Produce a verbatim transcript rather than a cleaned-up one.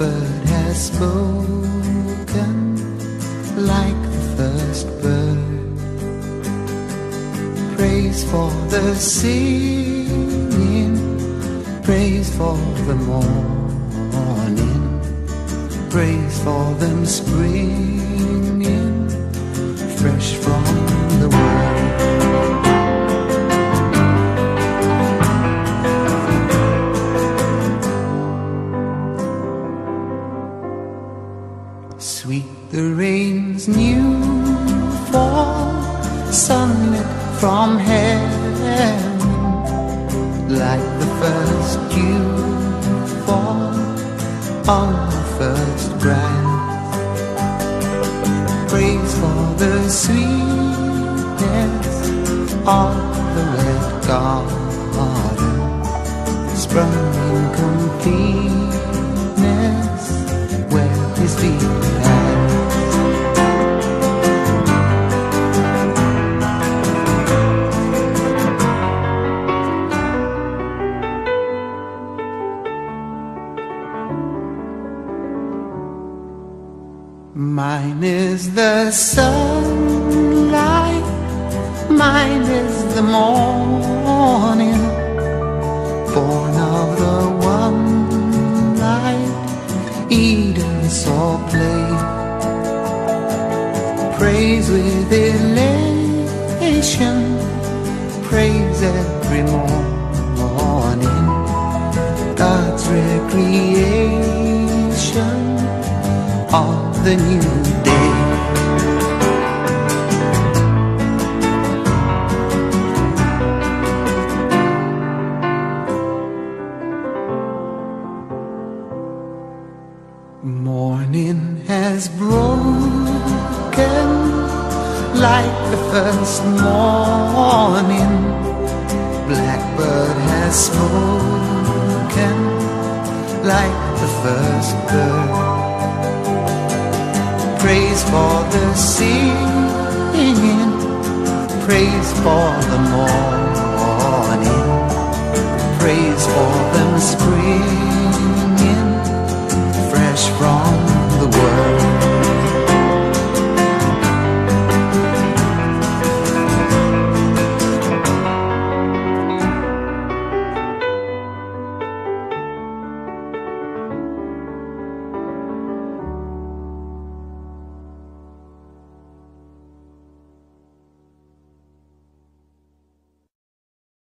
blackbird has spoken like the first bird. Praise for the singing, praise for the morning, praise for them springing fresh from the world. Sweet the rain's new fall, sunlit from heaven, like the first dew fall on the first grass. Praise for the sweetness of the red garden, sprung in completeness where his feet had. Mine is the sunlight, mine is the morning, born of the one light Eden saw play. Praise with elation, praise every morning, God's recreation of the new day. Morning has broken like the first morning, blackbird has spoken like the first bird. Praise for the singing, praise for the morning, praise for them spring